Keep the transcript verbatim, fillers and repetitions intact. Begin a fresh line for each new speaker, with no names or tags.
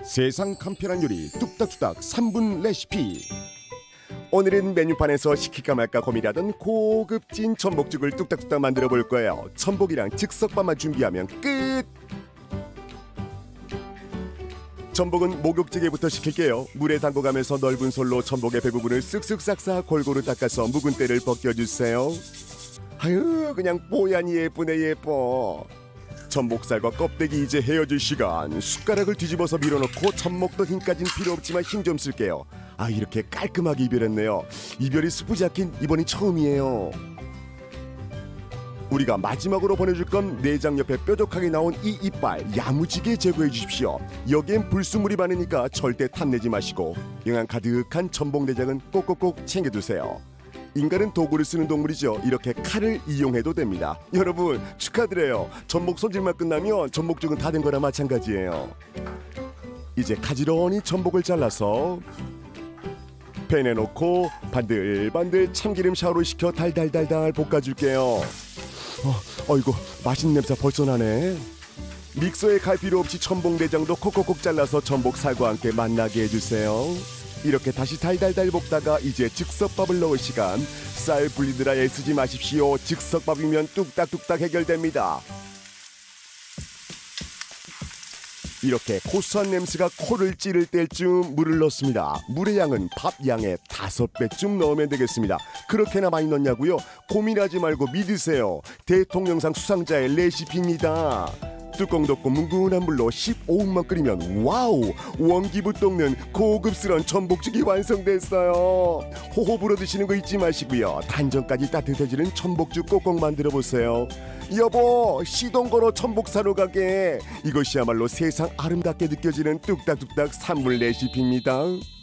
세상 간편한 요리 뚝딱뚝딱 삼 분 레시피. 오늘은 메뉴판에서 시킬까 말까 고민하던 고급진 전복죽을 뚝딱뚝딱 만들어 볼 거예요. 전복이랑 즉석밥만 준비하면 끝! 전복은 목욕지게부터 시킬게요. 물에 담궈가면서 넓은 솔로 전복의 배 부분을 쓱쓱 싹싹 골고루 닦아서 묵은 때를 벗겨주세요. 아유, 그냥 뽀얀이 예쁘네 예뻐. 전복살과 껍데기 이제 헤어질 시간. 숟가락을 뒤집어서 밀어넣고 젖먹도 힘까진 필요 없지만 힘 좀 쓸게요. 아, 이렇게 깔끔하게 이별했네요. 이별이 슬프지 않긴 이번이 처음이에요. 우리가 마지막으로 보내줄 건 내장 옆에 뾰족하게 나온 이 이빨 야무지게 제거해 주십시오. 여기엔 불순물이 많으니까 절대 탐내지 마시고 영양 가득한 전복 내장은 꼭꼭꼭 챙겨두세요. 인간은 도구를 쓰는 동물이죠. 이렇게 칼을 이용해도 됩니다. 여러분 축하드려요. 전복 손질만 끝나면 전복죽은 다 된 거나 마찬가지예요. 이제 가지런히 전복을 잘라서 팬에 넣고 반들반들 참기름 샤워를 시켜 달달달달 볶아줄게요. 어, 어이구 맛있는 냄새 벌써 나네. 믹서에 갈 필요 없이 전복 내장도 콕콕콕 잘라서 전복 살과 함께 만나게 해주세요. 이렇게 다시 달달달 볶다가 이제 즉석밥을 넣을 시간. 쌀 불리느라 애쓰지 마십시오. 즉석밥이면 뚝딱뚝딱 해결됩니다. 이렇게 고소한 냄새가 코를 찌를 때쯤 물을 넣습니다. 물의 양은 밥 양의 다섯 배쯤 넣으면 되겠습니다. 그렇게나 많이 넣냐고요? 고민하지 말고 믿으세요. 대통령상 수상자의 레시피입니다. 뚜껑 덮고 뭉근한 물로 십오 분만 끓이면 와우! 원기부동는 고급스러운 전복죽이 완성됐어요. 호호 불어 드시는 거 잊지 마시고요. 단전까지 따뜻해지는 전복죽 꼭꼭 만들어 보세요. 여보, 시동 걸어 전복 사러 가게. 이것이야말로 세상 아름답게 느껴지는 뚝딱뚝딱 산물 레시피입니다.